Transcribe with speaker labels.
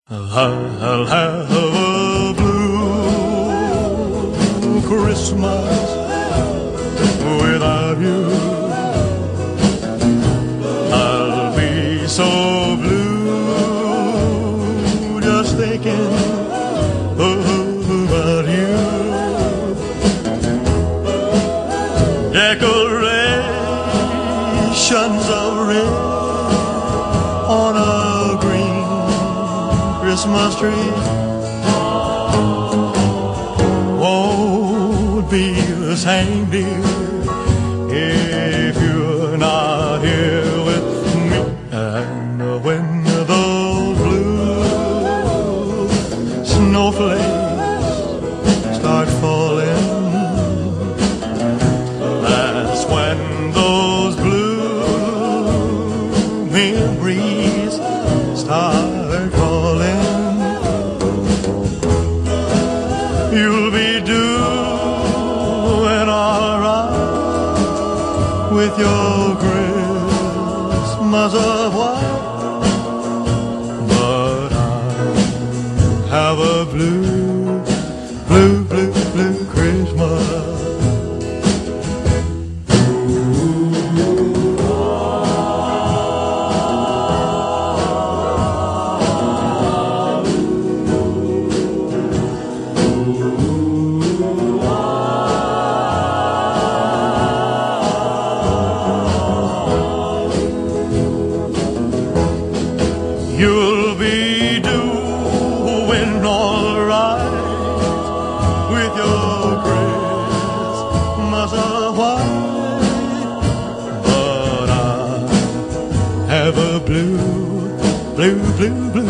Speaker 1: I'll have a blue Christmas without you. I'll be so blue just thinking about you. Decorations of red on a green Christmas tree won't be the same, dear, if you're not here with me. And when those blue snowflakes start falling, that's when those blue memories start calling. You'll be doing alright with your Christmas of white, but I have a blue Christmas. You'll be doing alright with your Christmas of white, but I have a blue